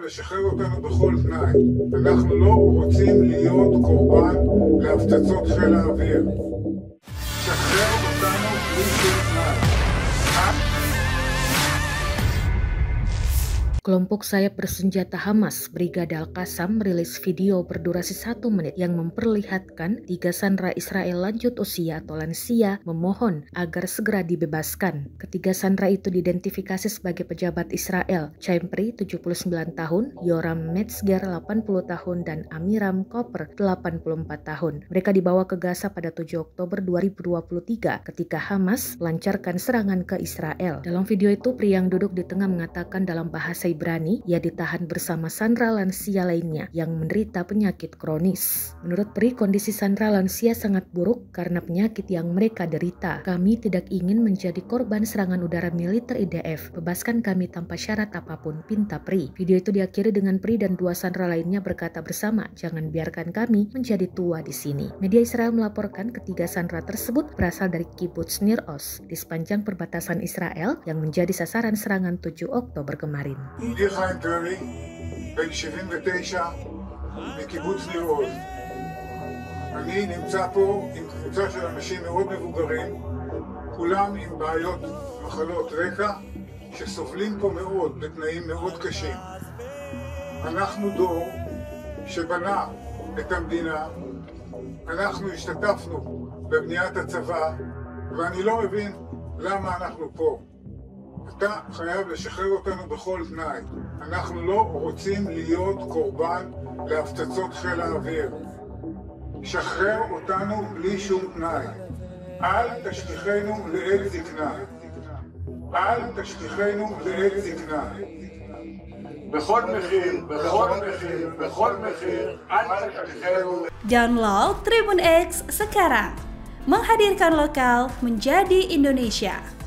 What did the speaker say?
לשחרר אותנו בכל תנאי. אנחנו לא רוצים להיות קורבן להפצצות חיל האוויר. שחרר אותנו בלי שום תנאי. Kelompok sayap bersenjata Hamas, Brigade Al-Qassam, merilis video berdurasi 1 menit yang memperlihatkan 3 sandera Israel lanjut usia atau lansia memohon agar segera dibebaskan. Ketiga sandera itu diidentifikasi sebagai pejabat Israel, Chimprey 79 tahun, Yoram Metzger 80 tahun, dan Amiram Koper 84 tahun. Mereka dibawa ke Gaza pada 7 Oktober 2023 ketika Hamas melancarkan serangan ke Israel. Dalam video itu, pria yang duduk di tengah mengatakan dalam bahasa Ibrani, ia ditahan bersama sandera lansia lainnya yang menderita penyakit kronis. Menurut Pri, kondisi sandera lansia sangat buruk karena penyakit yang mereka derita. Kami tidak ingin menjadi korban serangan udara militer IDF. Bebaskan kami tanpa syarat apapun, pinta Pri. Video itu diakhiri dengan Pri dan 2 sandera lainnya berkata bersama, jangan biarkan kami menjadi tua di sini. Media Israel melaporkan ketiga sandera tersebut berasal dari kibbutz Nir Oz di sepanjang perbatasan Israel yang menjadi sasaran serangan 7 Oktober kemarin. יהודי חיים פרי, בן 79, מקיבוץ ניר עוז. אני נמצא פה עם קבוצה של אנשים מאוד מבוגרים, כולם עם בעיות, מחלות רקע, שסובלים פה מאוד, בתנאים מאוד קשים. אנחנו דור שבנה את המדינה, אנחנו השתתפנו בבניית הצבא, ואני לא מבין למה אנחנו פה. אתה חייב לשחרר אותנו בכל תנאי. אנחנו לא רוצים להיות קורבן להפצצות חיל האוויר. שחרר אותנו בלי שום תנאי. אל תשליכנו לעת זקנה. אל תשליכנו לעת זקנה. בכל מחיר, בכל מחיר, בכל מחיר, אל תשליכנו. Download Tribun X sekarang. Menghadirkan lokal menjadi Indonesia.